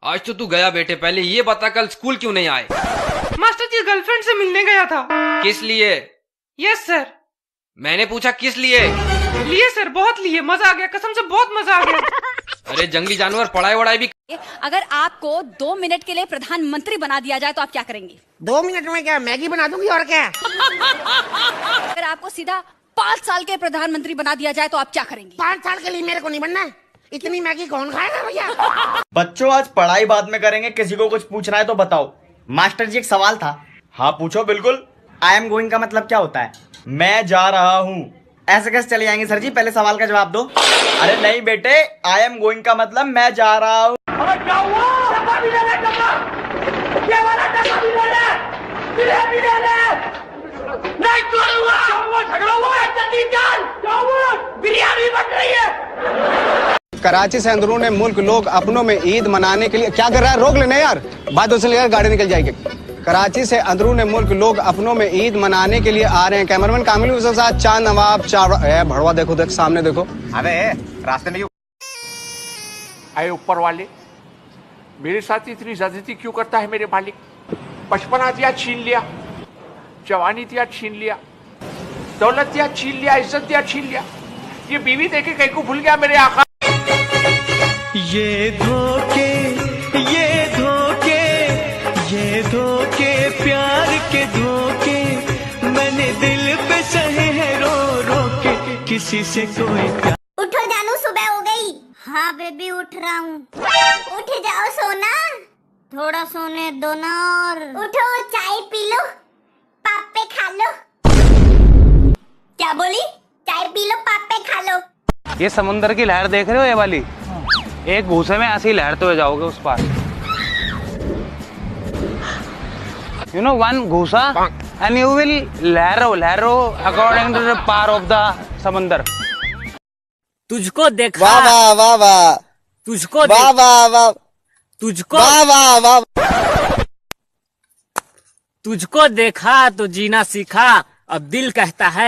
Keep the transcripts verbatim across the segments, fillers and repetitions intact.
आज तो तू गया बेटे, पहले ये बता कल स्कूल क्यों नहीं आए? मास्टर जी गर्लफ्रेंड से मिलने गया था। किस लिए? Yes sir. मैंने पूछा किस लिए? लिए सर, बहुत लिए, मजा आ गया, कसम से बहुत मजा आ गया। अरे जंगली जानवर, पढ़ाई वढ़ाई भी। अगर आपको दो मिनट के लिए प्रधानमंत्री बना दिया जाए तो आप क्या करेंगे? दो मिनट में क्या मैगी बना दूंगी और क्या। अगर आपको सीधा पाँच साल के प्रधानमंत्री बना दिया जाए तो आप क्या करेंगे? पाँच साल के लिए मेरे को नहीं बनना, इतनी मैगी कौन खाएगा भैया। बच्चों आज पढ़ाई बाद में करेंगे, किसी को कुछ पूछना है तो बताओ। मास्टर जी एक सवाल था। हाँ पूछो बिल्कुल। आई एम गोइंग का मतलब क्या होता है? मैं जा रहा हूँ। ऐसे कैसे चले जाएंगे सर जी, पहले सवाल का जवाब दो। अरे नहीं बेटे, आई एम गोइंग का मतलब मैं जा रहा हूँ। कराची से अंदरून मुल्क लोग अपनों में ईद मनाने के लिए क्या कर रहा है? रोक लेना यार, बात उसे लेकर गाड़ी निकल जाएगी। कराची से अंदरून मुल्क लोग अपनों में ईद मनाने के लिए आ रहे हैं। कैमरामैन कामिल के साथ चांद नवाब चावड़ा भड़वा, देखो देख सामने देखो। अबे रास्ते में आए ऊपर वाले, मेरे साथ इतनी ज्यादती क्यों करता है मेरे मालिक? बचपना दिया छीन लिया, जवानी दिया छीन लिया, दौलत दिया छीन लिया, इज्जत दिया छीन लिया, ये बीवी देके कहीं को भूल गया मेरे आका। ये धोखे ये धोखे ये धोखे प्यार के धोखे मैंने दिल पे सहे हैं रो रो के, किसी से कोई प्यार। उठो जानू, सुबह हो गई। हाँ बेबी उठ रहा हूँ। उठ जाओ सोना, थोड़ा सोने दो ना। और उठो, चाय पी लो, पापे खा लो। क्या बोली? चाय पी लो, पापे खा लो। ये समुंदर की लहर देख रहे हो, ये वाली? एक घूसे में ऐसी लहरते हुए जाओगे उस पार। यू नो वन घूसा एंड यू विल लहरो लहरो अकॉर्डिंग टू द पार ऑफ द समंदर। तुझको देखा, वाह वाह वाह वाह, तुझको वाह वाह वाह, तुझको वाह वाह वाह, तुझको देखा तो जीना सीखा, अब दिल कहता है।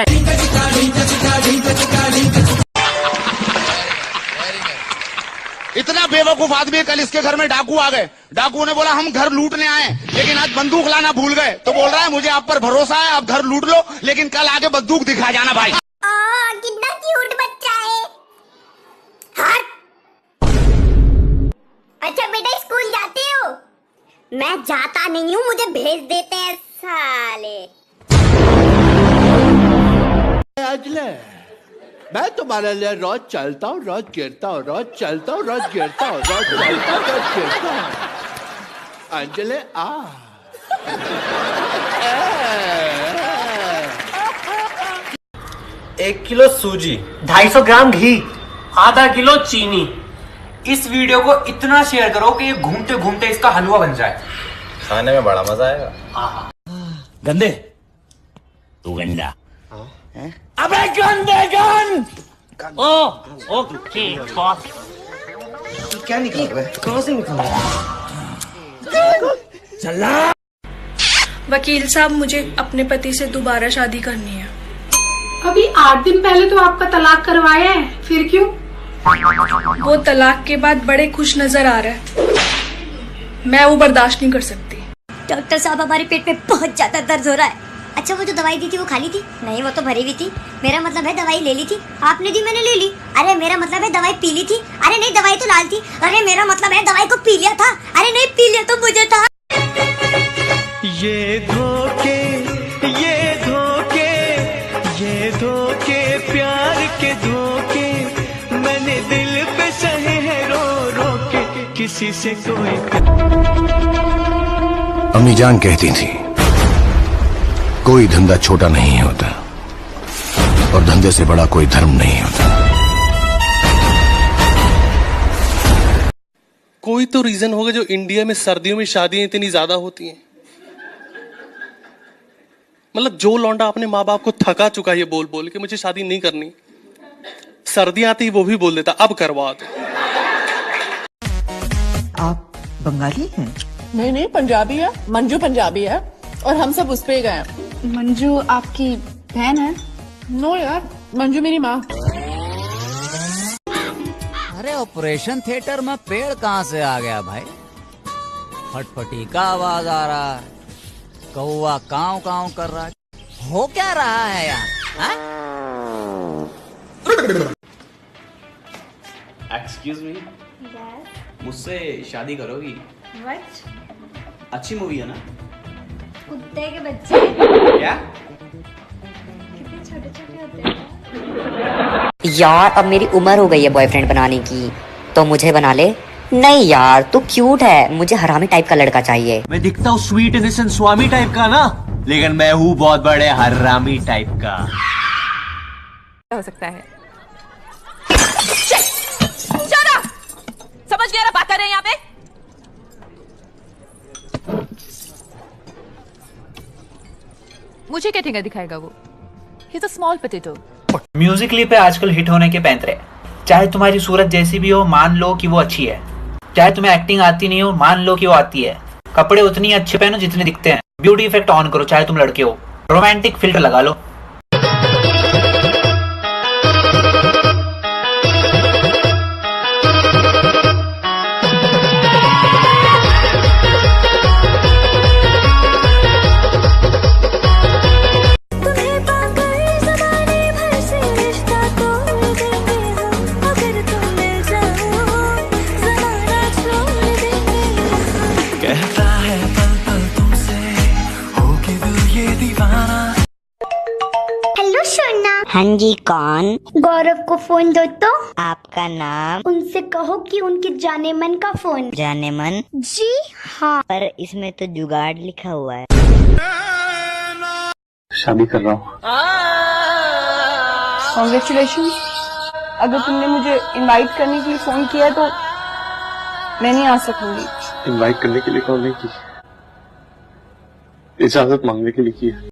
इतना बेवकूफ आदमी, कल इसके घर में डाकू आ गए। डाकू ने बोला हम घर लूटने आए, लेकिन आज बंदूक लाना भूल गए। तो बोल रहा है मुझे आप पर भरोसा है, आप घर लूट लो, लेकिन कल आके बंदूक दिखा जाना भाई। आ, कितना क्यूट बच्चा है। हाँ। अच्छा बेटा स्कूल जाते हो? मैं जाता नहीं हूँ, मुझे भेज देते हैं साले। मैं तुम्हारे लिए रोज चलता हूँ, रोज गिरता हूँ, रोज चलता हूँ, रोज गिरता हूँ, रोज चलता हूँ, रोज गिरता हूँ। अंजलि आ। एक किलो सूजी, ढाई सौ ग्राम घी, आधा किलो चीनी। इस वीडियो को इतना शेयर करो कि ये घूमते घूमते इसका हलवा बन जाए। खाने में बड़ा मजा आएगा। गंदे, तू गंदा। अबे गंदे गन। ओ ओके बॉस। तू क्या निकल रहा है? कहाँ से निकल रहा है? चला। वकील साहब, मुझे अपने पति से दोबारा शादी करनी है। अभी आठ दिन पहले तो आपका तलाक करवाया है, फिर क्यों? वो तलाक के बाद बड़े खुश नजर आ रहा है, मैं वो बर्दाश्त नहीं कर सकती। डॉक्टर साहब, हमारे पेट में बहुत ज्यादा दर्द हो रहा है। अच्छा वो जो दवाई दी थी वो खाली थी? नहीं वो तो भरी हुई थी। मेरा मतलब है दवाई ले ली थी आपने? दी मैंने ले ली। अरे मेरा मतलब है दवाई पी ली थी? अरे नहीं दवाई तो लाल थी। अरे मेरा मतलब है दवाई को पी लिया था? अरे नहीं पी लिया तो मुझे था। ये धोखे ये धोखे ये धोखे प्यार के धोखे मैंने दिल पे सहे हैं रो रो के, किसी से कोई। अम्मी जान कहती थी कोई धंधा छोटा नहीं होता और धंधे से बड़ा कोई धर्म नहीं होता। कोई तो रीजन होगा जो इंडिया में सर्दियों में शादियां इतनी ज्यादा होती हैं। मतलब जो लौंडा अपने माँ बाप को थका चुका है ये बोल बोल के मुझे शादी नहीं करनी, सर्दियां आती वो भी बोल देता अब करवा दो। आप बंगाली हैं? नहीं नहीं पंजाबी है, मंजू पंजाबी है और हम सब उस पे गए। मंजू आपकी बहन है? नो यार, मंजू मेरी माँ। अरे ऑपरेशन थिएटर में पेड़ कहाँ से आ गया भाई? फटफटी का आवाज आ रहा है, कौवा काव काव कर रहा है, हो क्या रहा है यार? एक्सक्यूज मी, मुझसे शादी करोगी? What? अच्छी मूवी है ना? कुत्ते के बच्चे क्या? कितने छोटे छोटे होते हैं। यार अब मेरी उम्र हो गई है बॉयफ्रेंड बनाने की, तो मुझे बना ले। नहीं यार तू क्यूट है, मुझे हरामी टाइप का लड़का चाहिए। मैं दिखता हूँ स्वीट इनोसेंट स्वामी टाइप का ना, लेकिन मैं हूँ बहुत बड़े हरामी टाइप का। हो सकता है। समझ गया ना बात कर रहे हैं यहाँ पे? मुझे क्या ठेंगा दिखाएगा वो? He's a small potato. Musically पे आजकल हिट होने के पैंतरे, चाहे तुम्हारी सूरत जैसी भी हो मान लो कि वो अच्छी है, चाहे तुम्हें एक्टिंग आती नहीं हो मान लो कि वो आती है, कपड़े उतनी अच्छे पहनो जितने दिखते हैं, ब्यूटी इफेक्ट ऑन करो चाहे तुम लड़के हो, रोमांटिक फिल्टर लगा लो। हेलो सोना। हाँ जी कौन? गौरव को फोन दो तो। आपका नाम? उनसे कहो कि उनके जाने मन का फोन। जाने मन? जी हाँ। पर इसमें तो जुगाड़ लिखा हुआ है। शादी कर रहा हूँ। कॉन्ग्रेचुलेशन। अगर तुमने मुझे इनवाइट करने के लिए फोन किया तो मैं नहीं आ सकूंगी। इनवाइट करने के लिए कॉल नहीं की, इजाजत मांगने के लिए की है।